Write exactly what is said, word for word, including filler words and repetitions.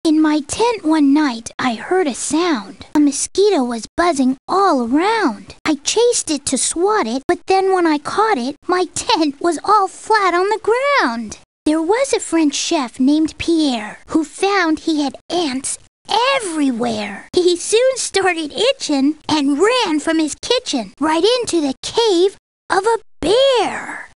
In my tent one night, I heard a sound. A mosquito was buzzing all around. I chased it to swat it, but then when I caught it, my tent was all flat on the ground. There was a French chef named Pierre who found he had ants everywhere. He soon started itching and ran from his kitchen right into the cave of a bear.